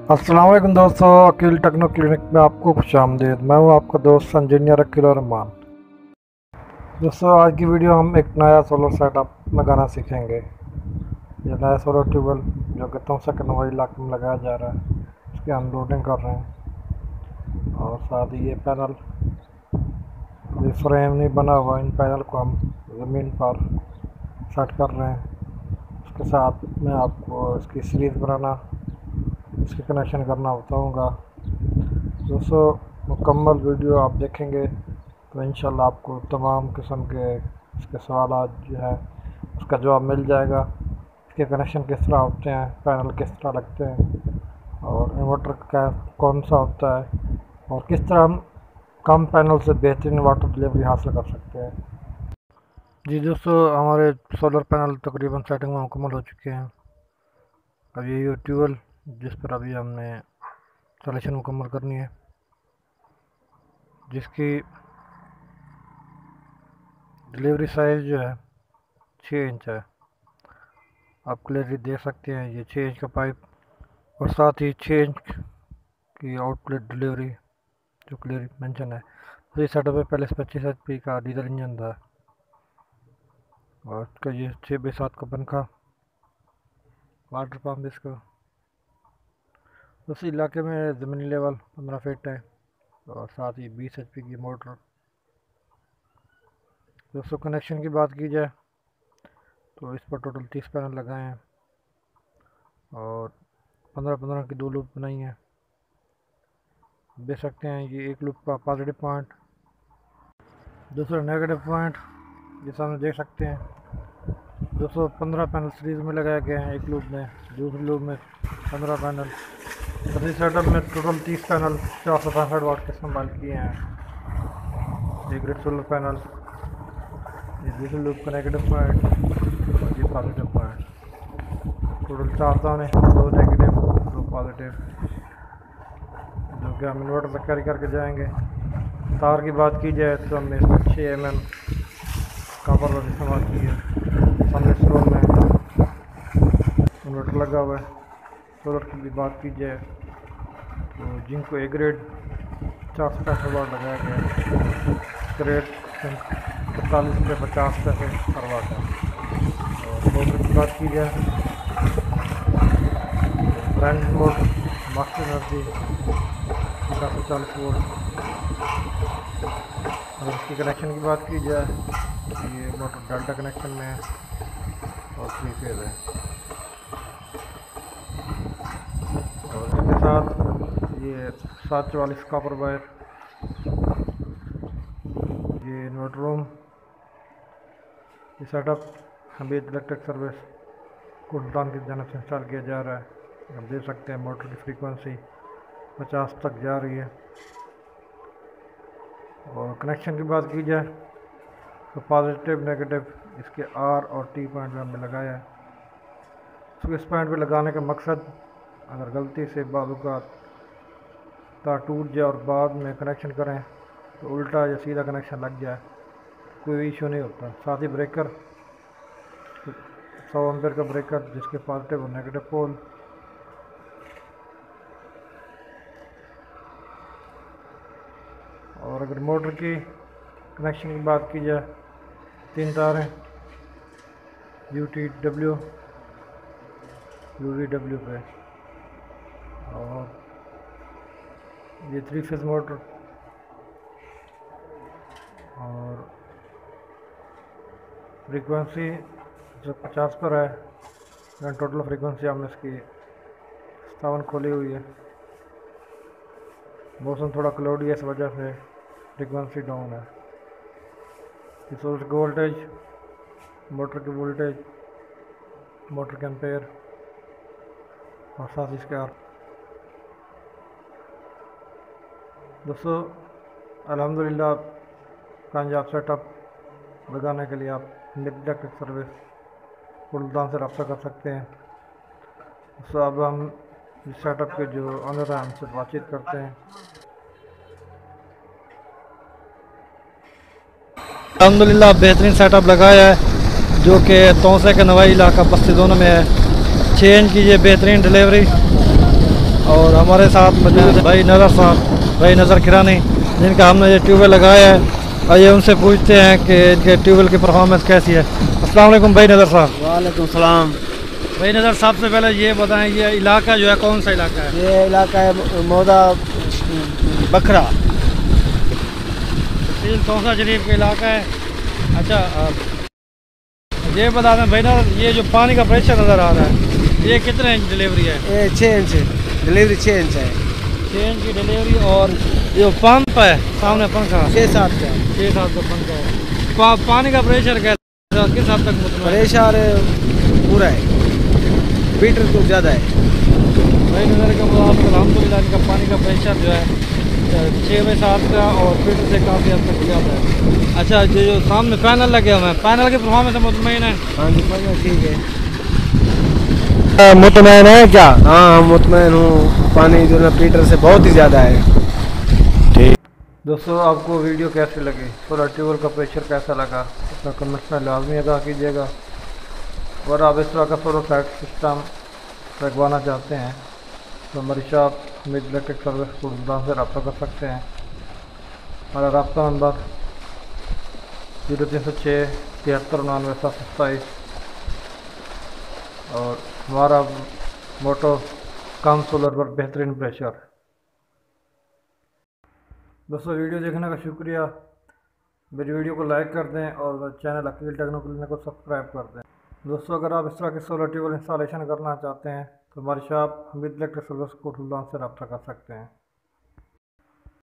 अस्सलाम वालेकुम दोस्तों, अकील टेक्नो क्लिनिक में आपको खुशामदीद। मैं हूं आपका दोस्त इंजीनियर अकील रहमान। दोस्तों, आज की वीडियो हम एक नया सोलर सेटअप लगाना सीखेंगे। ये नया सोलर ट्यूबवेल जो कि तोसा के नवाई इलाके में लगाया जा रहा है, इसकी हम लोडिंग कर रहे हैं। और साथ ही ये पैनल अभी फ्रेम नहीं बना हुआ, इन पैनल को हम ज़मीन पर सेट कर रहे हैं। उसके साथ मैं आपको इसकी सीरीज़ बनाना, इसकी कनेक्शन करना बताऊंगा। दोस्तों, मुकम्मल वीडियो आप देखेंगे तो इंशाल्लाह आपको तमाम किस्म के इसके सवाल जो है उसका जवाब मिल जाएगा। इसके कनेक्शन किस तरह होते हैं, पैनल किस तरह लगते हैं, और इन्वर्टर का कौन सा होता है, और किस तरह हम कम पैनल से बेहतरीन वाटर डिलीवरी हासिल कर सकते हैं। जी दोस्तों, हमारे सोलर पैनल तकरीबन सेटिंग में मुकम्मल हो चुके हैं। अब ये ट्यूबवेल जिस पर अभी हमने इंस्टॉलेशन मुकम्मल करनी है, जिसकी डिलीवरी साइज़ जो है 6 इंच है। आप क्लियरली देख सकते हैं, ये 6 इंच का पाइप और साथ ही 6 इंच की आउटलेट डिलीवरी जो क्लियर मेंशन है। तो ये सेटअप है, पहले 25 HP का डीजल इंजन था और उसका ये 6x7 का पंखा, वाटर पम्प इसका। उस इलाके में ज़मीनी लेवल 15 फीट है और साथ ही 20 HP की मोटर। दोस्तों, कनेक्शन की बात की जाए तो इस पर टोटल 30 पैनल लगाए हैं और 15-15 की 2 लूप बनाई हैं। देख सकते हैं ये एक लूप का पॉजिटिव पॉइंट, दूसरा नेगेटिव पॉइंट, ये सामने देख सकते हैं। दोस्तों, 15 पैनल सीरीज में लगाए गए हैं एक लूप में, दूसरी लूप में 15 पैनल। इस सेटअप में टोटल 30 पैनल 465 वाट के इस्तेमाल किए हैं। एक ग्रिड सोलर पैनल, ये दूसरी लूप का नेगेटिव पॉइंट और ये पॉजिटिव पॉइंट। टोटल 4 दाने, 2 नेगेटिव 2 पॉजिटिव, जो कि हम इन्वर्टर से कैरी करके जाएंगे। तार की बात की जाए तो हमने इसमें 6 mm कॉपर का इस्तेमाल किया। सामने स्लोर में इन्वर्टर लगा हुआ है। सोलर की भी बात की जाए तो जिनको ए ग्रेड 465 वाट लगाया गया है, ग्रेड 45 से 50 पैसे पर वाट है। और मोटर की बात की जाए, brand motor master energy 440 volt. अगर इसकी कनेक्शन की बात की जाए, ये मोटर डेल्टा कनेक्शन में है और 3 फेज है। और इसके साथ ये 744 कॉपर वायर, ये इन्वर्टर रूम। ये सेटअप हमीद इलेक्ट्रिक सर्विस कुर्दान की जानब से इंस्टॉल किया जा रहा है। आप देख सकते हैं मोटर की फ्रीक्वेंसी 50 तक जा रही है। और कनेक्शन की बात की जाए तो पॉजिटिव नेगेटिव इसके आर और टी पॉइंट में हमने लगाया है। तो इस पॉइंट पे लगाने का मकसद, अगर गलती से बाजू का तार टूट जाए और बाद में कनेक्शन करें तो उल्टा या सीधा कनेक्शन लग जाए, कोई इशू नहीं होता। साथ ही ब्रेकर, 100 एम्पीयर का ब्रेकर जिसके पॉजिटिव और नेगेटिव पोल। और अगर मोटर की कनेक्शन की बात की जाए, 3 तार हैं UTW UVW पे, और ये 3 फेज मोटर। और फ्रीक्वेंसी जो 50 पर है, टोटल फ्रीक्वेंसी हमने इसकी 57 खोली हुई है। मौसम थोड़ा क्लाउडी है, इस वजह से फ्रीक्वेंसी डाउन है। सोर्स की वोल्टेज, मोटर की वोल्टेज, मोटर के एम्पेयर और साथ इसके आर। दोस्तों, अल्हम्दुलिल्लाह कामयाब सेटअप लगाने के लिए आप इलेक्ट्रिक सर्विस कुर्दान से रब्ता कर सकते हैं। तो अब हम इस सेटअप के जो ऑनर हैं हमसे बातचीत करते हैं। अल्हम्दुलिल्लाह बेहतरीन सेटअप लगाया है जो कि तोसे के नवाई इलाका बस्ती दोनों में है। 6 इंच की ये बेहतरीन डिलीवरी और हमारे साथ मौजूद है भाई नज़र साहब, भाई नज़र किरानी, जिनका हमने ये ट्यूबवेल लगाया है। आइए उनसे पूछते हैं कि इनके ट्यूबवेल की परफॉर्मेंस कैसी है। अस्सलाम वालेकुम भाई नज़र साहब। वालेकुम सलाम। भाई नज़र साहब से पहले ये बताएं, ये इलाका जो है कौन सा इलाका है? ये इलाका है मौदा बखरा, तहसील तौसा शरीफ का इलाका है। अच्छा, ये बता दें भाई ना, ये जो पानी का प्रेशर नज़र आ रहा है, ये कितने इंच डिलीवरी है? ये 6 इंच डिलीवरी, 6 इंच है। 6 इंच की डिलीवरी। और जो पंप है सामने पंखा 6-7 का, 6-7 का पंखा है। पानी का प्रेशर कैसा, किस हद तक मुतमईन है? प्रेशर पूरा है, मीटर तो ज़्यादा है। भाई नज़र के मुताबिक अल्हम्दुलिल्लाह इनका पानी का प्रेशर जो है 6/7 का और फीटर से काफ़ी हद तक ज़्यादा है। अच्छा, जो सामने पैनल लगे हुए हैं, पैनल की परफॉर्मेंस मुतमईन है? हाँ जी, ठीक है। मुतमईन है क्या? हाँ, मुतमईन हूँ। पानी जो है मीटर से बहुत ही ज़्यादा है। ठीक। दोस्तों, आपको वीडियो कैसी लगी, सोलर ट्यूबवेल का प्रेशर कैसा लगा, अपना कमेंट्स में लाजमी अदा कीजिएगा। और आप इस तरह का सोलर साइट सिस्टम लगवाना चाहते हैं तो हमारी shop Hameed electric service Gurugram से रब्ता कर सकते हैं। हमारा रब्ता नंबर 0306 7399 727 और हमारा मोटो कम सोलर पर बेहतरीन प्रेशर। दोस्तों, वीडियो देखने का शुक्रिया। मेरी वीडियो को लाइक कर दें और चैनल अकील टेक्नोक्लिनिक को सब्सक्राइब कर दें। दोस्तों, अगर आप इस तरह के सोलर ट्यूबवेल इंस्टॉलेशन करना चाहते हैं तो हमारी शॉप हमीद इलेक्ट्रिक सर्विस कोटुल्लान से रब्ता कर सकते हैं।